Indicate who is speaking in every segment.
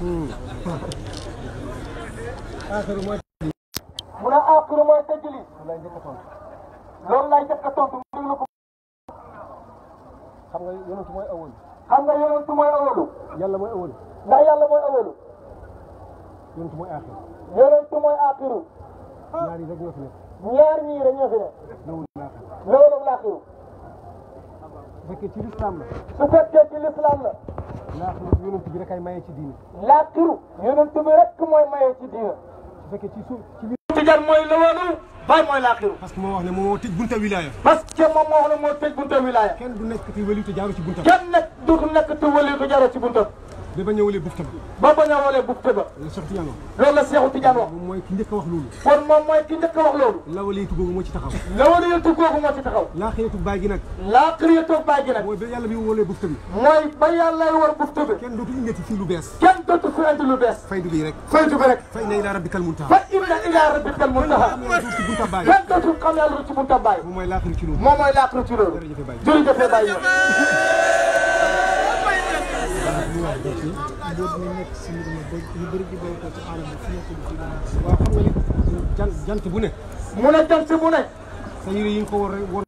Speaker 1: aaxiru mooy
Speaker 2: mu ne aaxiru mooy tajlis loolu lay njëkk a tontu mu déglu ko.
Speaker 1: xam nga yonentu mooy awal.
Speaker 2: xam nga yonentu mooy awalu.
Speaker 1: yàlla mooy awal.
Speaker 2: ndax yàlla mooy awalu.
Speaker 1: yonentu mooy aaxiru.
Speaker 2: yonentu mooy aaxiru.
Speaker 1: ñaar yi rek ñoo fi nekk.
Speaker 2: ñaar ñii rek ñoo fi nekk. loolu laaxiru.
Speaker 1: su fekkee ci lislaam la.
Speaker 2: su fekkee ci lislaam la.
Speaker 1: laaxiru yonentu bi rek ay maye ci diine.
Speaker 2: laaxiru yonentu bi rek mooy maye ci diine.
Speaker 1: su fekkee ci suuf ci biir.
Speaker 2: Tijaan mooy lawalu Baay mooy laaxiru.
Speaker 1: parce que moo wax ne moo tëj bunta wilaya.
Speaker 2: parce que moom moo wax ne moo tëj bunta wilaya.
Speaker 1: kenn du nekk ci wali te jaaru ci bunta.
Speaker 2: kenn nag du nekk te wali te jaaru ci bunta.
Speaker 1: ba ba ñëwalee bufta ba.
Speaker 2: ba ba ñëwalee bufta ba.
Speaker 1: la Cheikh Tidiane wax.
Speaker 2: loolu la Cheikh Tidiane wax.
Speaker 1: moom mooy ki njëkk a wax loolu.
Speaker 2: kon moom mooy ki njëkk a wax loolu.
Speaker 1: lawaliyatu googu moo ci taxaw.
Speaker 2: lawaliyatu googu moo ci taxaw.
Speaker 1: laaxiratu baay gi nag.
Speaker 2: laaxiratu baay gi nag.
Speaker 1: mooy ba yàlla bi wóolee bufta bi.
Speaker 2: mooy ba yàlla war bufta bi.
Speaker 1: kenn dootu indati fii lu bees.
Speaker 2: kenn dootu fi indi lu bees.
Speaker 1: faydu bi rek.
Speaker 2: faydu bi rek.
Speaker 1: fa inna ilaa rabbikal muntaha.
Speaker 2: fa inna ilaa rabbikal muntaha.
Speaker 1: ci bunta baay.
Speaker 2: kenn dootu xam yàlla ci bunta baay.
Speaker 1: moom mooy laaxiru ci loolu.
Speaker 2: moom mooy laaxiru ci loolu. jërëjëf Baay ñëw.
Speaker 1: waaw xam nga ni jant bu ne.
Speaker 2: mu ne jant bu ne.
Speaker 1: sa yére yi nga ko war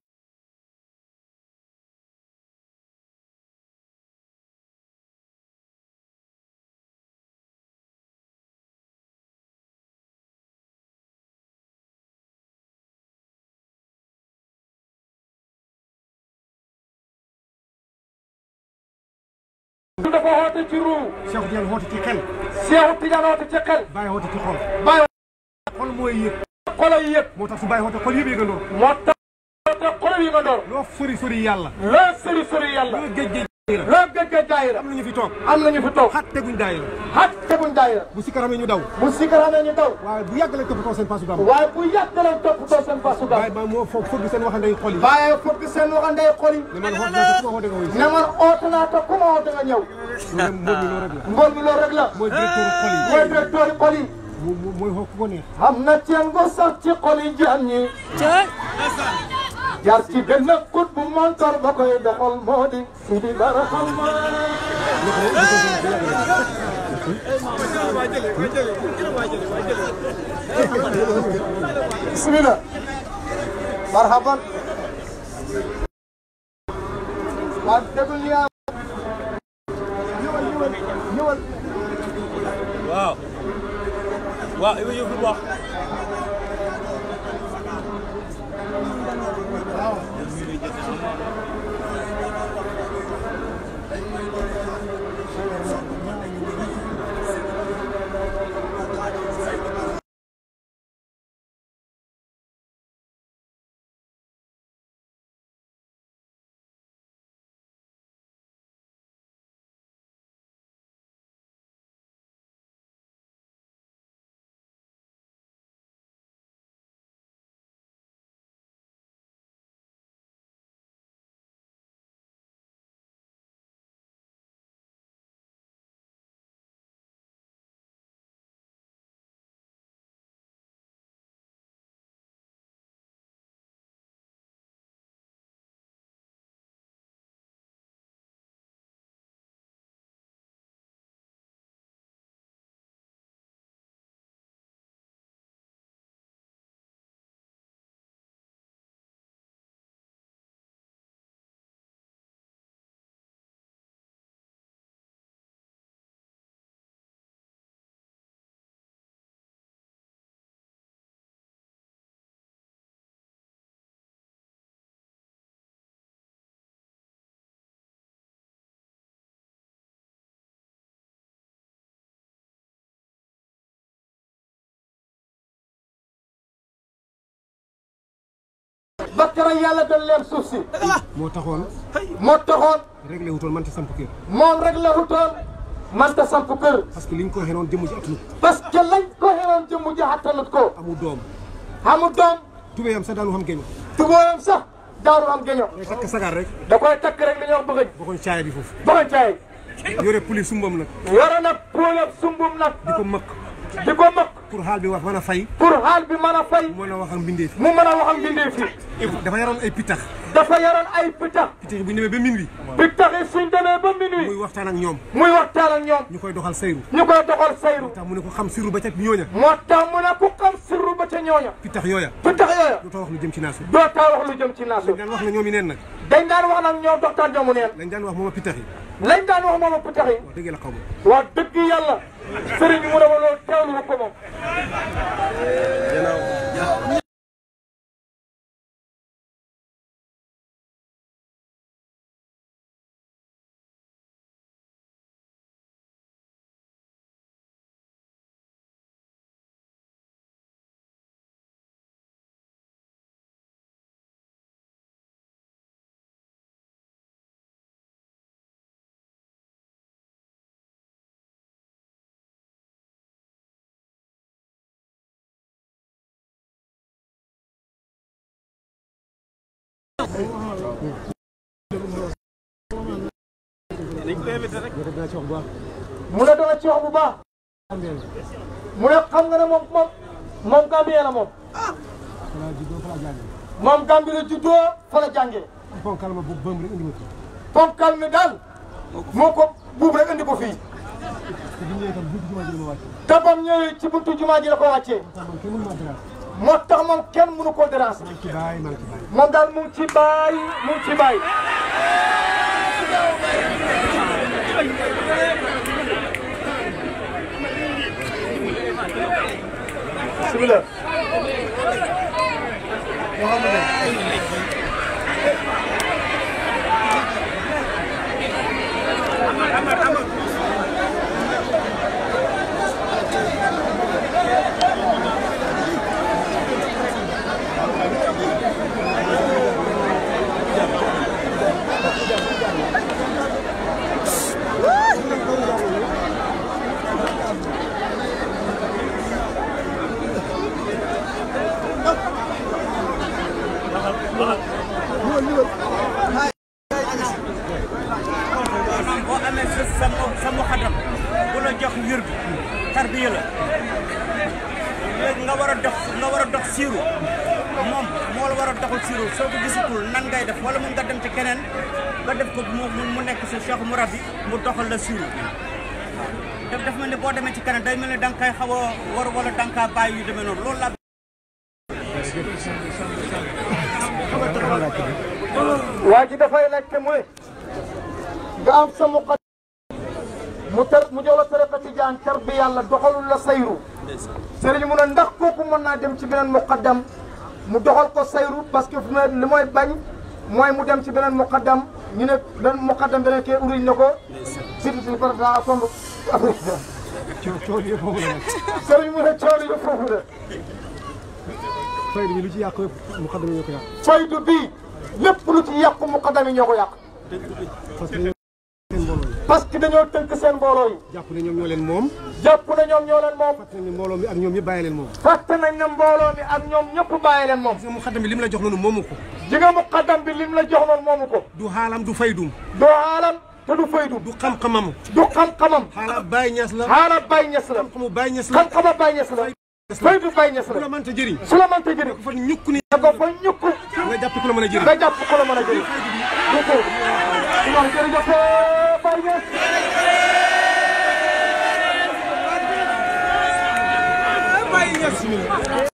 Speaker 2: dafa woote ci ruu.
Speaker 1: Cheikh Tidiane woote ci xel.
Speaker 2: Cheikh Tidiane woote ci xel.
Speaker 1: Baye woote ci xol.
Speaker 2: Baye
Speaker 1: xol mooy yëg.
Speaker 2: xol ay yëg.
Speaker 1: moo tax su Baye woote xol yëpp yëgandoo.
Speaker 2: moo tax xol yi yëgandoo.
Speaker 1: loo sori sori yàlla.
Speaker 2: loo sori sori yàlla.
Speaker 1: loo géej géej daayira.
Speaker 2: loo géej géej daayira.
Speaker 1: am na ñu fi toog.
Speaker 2: am na ñu fi toog.
Speaker 1: xat teguñ daayira.
Speaker 2: xat teguñ daayira.
Speaker 1: bu sikkaramee ñu daw.
Speaker 2: bu sikkaramee ñu daw.
Speaker 1: waaye bu yàgg lañ toppatoo seen paasu gàmm.
Speaker 2: waaye bu yàgg lañ toppatoo seen paasu gàmm.
Speaker 1: waaye ba moo foog seen waxandey xol yi.
Speaker 2: waaye foog seen waxandey xol yi.
Speaker 1: ne man oote naa ko ku ma woote nga wuyu.
Speaker 2: ne man oote naa ko ku ma woote nga ñëw.
Speaker 1: mbool mi loolu rek la.
Speaker 2: mbool mi loolu rek la.
Speaker 1: mooy directeur xol yi.
Speaker 2: mooy directeur xol yi.
Speaker 1: mooy xool ku ko neex.
Speaker 2: xam na ceen go sax ci xol yi jaam ñi. jar ci benn kut bu montor ba koy doxal moo di Sidi Barhama. bismillah. marhaban. waa déglu li nga. ñëwal.
Speaker 3: waaw. waaw yow yëpp lu wax.
Speaker 2: bakkara yàlla dal leen suuf si.
Speaker 1: moo taxoon.
Speaker 2: réglé
Speaker 1: wutoon mënta samp kër.
Speaker 2: moom réglé wutoon mënta samp kër.
Speaker 1: parce que liñ ko xenoon jëmm ji attanut.
Speaker 2: parce que lañ ko xenoon jëmm ji attanut ko.
Speaker 1: amul doom.
Speaker 2: amul doom.
Speaker 1: tubéyam sax daanu xam geño.
Speaker 2: tubéyam sax daanu am geño.
Speaker 1: day takk sagar rek.
Speaker 2: da koy takk rek li ñuy wax bëgg.
Speaker 1: bokkoon caaya bi foofu.
Speaker 2: bokkoon caaya.
Speaker 1: yore puli sumbam nag.
Speaker 2: yore nag puli sumbam nag.
Speaker 1: di ko mëkk.
Speaker 2: di ko mëkk.
Speaker 1: pour xaal bi wax mën a fay.
Speaker 2: pour xaal bi mën a fay.
Speaker 1: mu mën a wax ak mbindeef.
Speaker 2: mu mën a wax ak mbindeef yi.
Speaker 1: dafa yaroon ay pitax.
Speaker 2: dafa yoroon ay pitax.
Speaker 1: pitax yi bu ñu demee ba minuit.
Speaker 2: pitax yi suñ demee ba minuit.
Speaker 1: muy waxtaan ak ñoom.
Speaker 2: muy waxtaan ak ñoom.
Speaker 1: ñu koy doxal sayru.
Speaker 2: ñu koy doxal sayru.
Speaker 1: moo tax mu ne ko xam sirru ba ca ñooña.
Speaker 2: moo tax mu ne ku xam sirru ba ca ñooña.
Speaker 1: pitax yooya.
Speaker 2: pitax yooya.
Speaker 1: doo wax lu jëm ci naasu.
Speaker 2: doo taa wax lu jëm ci naasu.
Speaker 1: dañ daan wax na ñoom yi neen nag.
Speaker 2: dañ daan wax nag ñoom docteur Diamu neen.
Speaker 1: lañ daan wax moom pitax yi.
Speaker 2: lañ daan wax moom pitax yi.
Speaker 1: wax dëgg la xaw ma.
Speaker 2: wax dëgg yàlla. sëriñ bi mu ne ma loolu teewlu ko moom. mu ne dana ci wax bu baax. mu ne xam nga ne moom Gambie la moom. moom Gambie la juddoo fa la jàngee.
Speaker 1: ponkal ma bu bëm rek indi ma fi.
Speaker 2: ponkal mi daal moo ko buub rek indi ko fii. te bam ñëwee ci buntu jumaa ji la ko wàccee. moo tax moom kenn mënu koo déranger. moom daal mu ngi ci baay mu ngi ci baay. bismillah.
Speaker 3: boo amee sa muqaddam bu la jox wird tarbiya la léegi nga war a dox siiru moom moo la war a doxal siiru soo ko gisatul nan ngay def wala mun nga dem ci keneen nga def ko mu nekk si cheikh murabbi mu doxal la siiru daf mel ni boo demee ci keneen day mel ni da nga koy xaw a war wala da nga kaa bàyyi yu demee noonu loolu la
Speaker 2: waa ji dafay laajte mu ne nga am sa muqaddam mu jox la tariqa tijaan tarbi yàlla doxalul la sayru sëriñ mu ne ndax kooku mën naa dem ci beneen muqaddam mu doxal ko sayru parce que fu mu ne li mooy bañ mooy mu dem ci beneen muqaddam ñu ne beneen muqaddam beneen kee uriñ na ko surtout si président somb
Speaker 1: cool yi foofu la nag.
Speaker 2: sëriñ mu ne cool yi foofu la
Speaker 1: faydu bi lu ci yàq yëpp muqaddam yi ñoo ko yàq.
Speaker 2: faydu bii lépp lu ci yàqu muqaddam yi ñoo ko yàq parce que dañoo tënk seen mbooloo yi.
Speaker 1: jàpp ne ñoom ñoo leen moom.
Speaker 2: jàpp ne ñoom ñoo leen moom.
Speaker 1: fàtte nañ ne mbooloo mi ak ñoom ñëpp bàyyi leen moom.
Speaker 2: fàtte nañ ne mbooloo mi ak ñoom ñëpp bàyyi leen moom.
Speaker 1: gis nga muqaddam bi lim la jox noonu moomu ko.
Speaker 2: ji nga muqaddam bi lim la jox noonu moomu ko.
Speaker 1: du xaalam du faydum.
Speaker 2: du xaalam te du faydum.
Speaker 1: du xam-xamam.
Speaker 2: du xam-xamam.
Speaker 1: xaala Baye Niass la.
Speaker 2: xaala Baye Niass la.
Speaker 1: xam-xamu Baye Niass la.
Speaker 2: xam-xama Baye Niass la. faydu Baye Niass
Speaker 1: su la
Speaker 2: la.
Speaker 1: mënta jëriñ.
Speaker 2: su la mënta jëriñ.
Speaker 1: fa ñukk ni.
Speaker 2: da ko fa ñukk.
Speaker 1: nga jàpp ku la mën a jëriñ.
Speaker 2: nga jàpp ku la mën a jëriñ. du ko. waaw jërëjëf Baye Niass.
Speaker 1: Baye Niass.